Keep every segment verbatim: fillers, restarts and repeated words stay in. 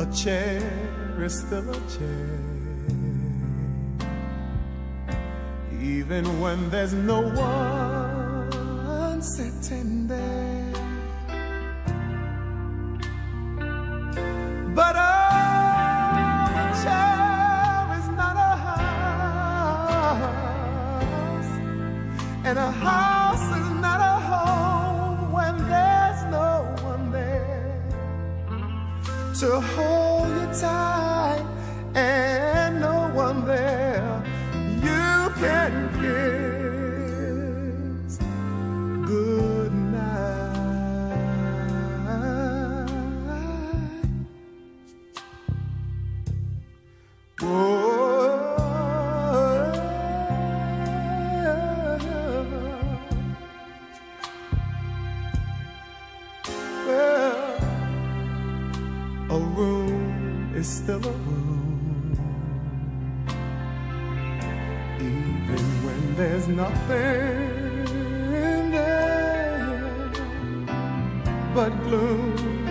A chair is still a chair, even when there's no one sitting there. But oh, a chair is not a house, and a house is not a home when there's no one there to hold you tight, and no one there you can kiss good night. Oh, well, a room is still a room, even when there's nothing there but gloom.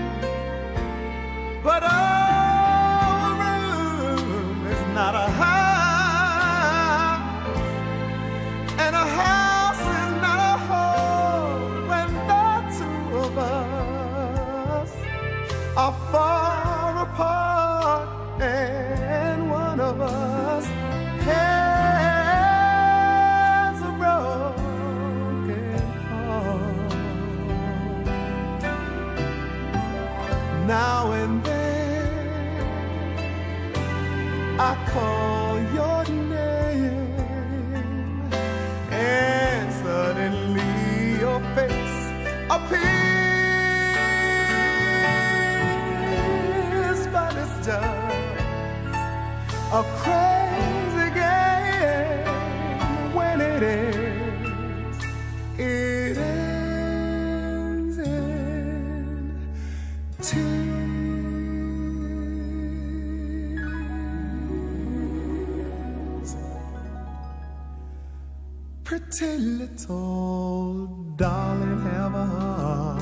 But oh, a room is not a house, and a house is not a home when the two of us are far apart, and one of us has a broken heart. Now and then I call your name, and suddenly your face appears, but it's just a crazy game. When it ends, it ends in tears. Pretty little darling, have a heart.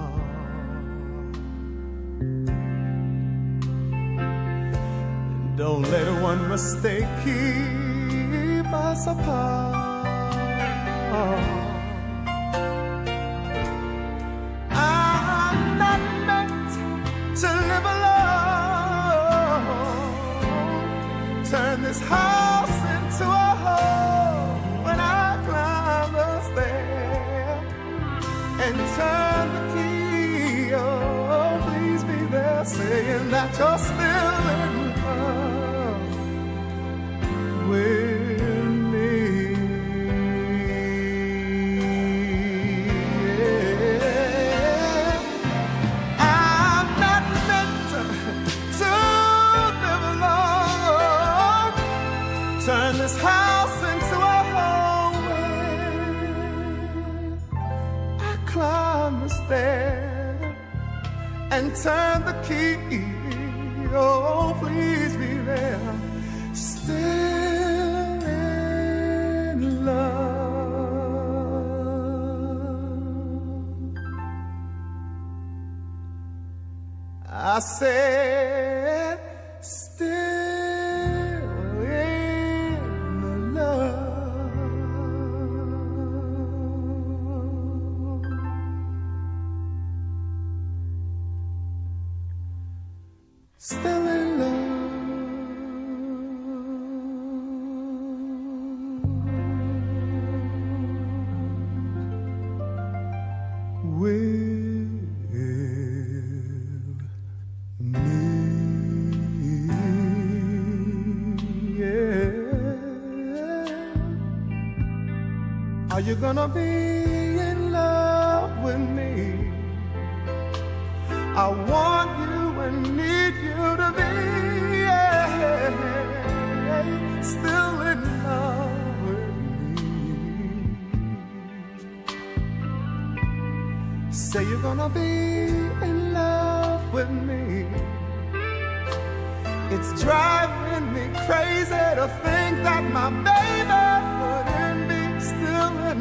Don't let one mistake keep us apart. I'm not meant to live alone. Turn this house into a home when I climb the stair and turn the key. Oh, please be there, saying that you're still in love with me. Yeah. I'm not meant to, to live alone. Turn this house into a home where I climb the stair and turn the key. Oh, please be there, still in love. I said, still in love. Still in love with me. Yeah. Are you gonna be in love with me? I want you and need you to be, yeah, still in love with me. Say you're gonna be in love with me. It's driving me crazy to think that my baby wouldn't be still in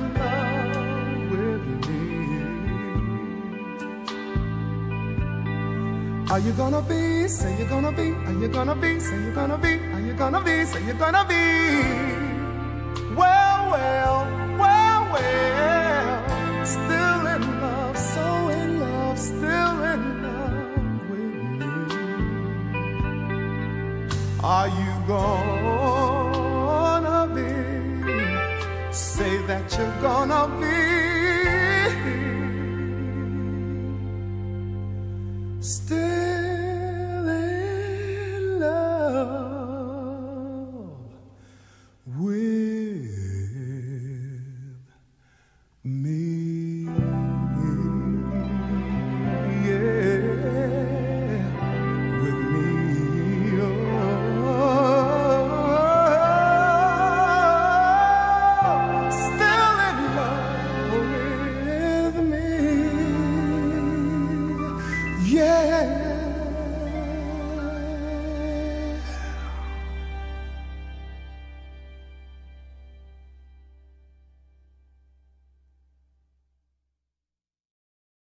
love with me. Are you gonna be, say you're gonna be, are you gonna be, say you're gonna be, are you gonna be, say you're gonna be? Well, well, well, well, still in love, so in love, still in love with me. Are you gonna be, say that you're gonna be